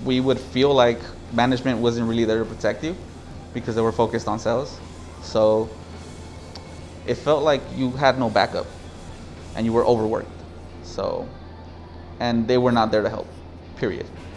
we would feel like management wasn't really there to protect you because they were focused on sales. So it felt like you had no backup and you were overworked. So, and they were not there to help, period.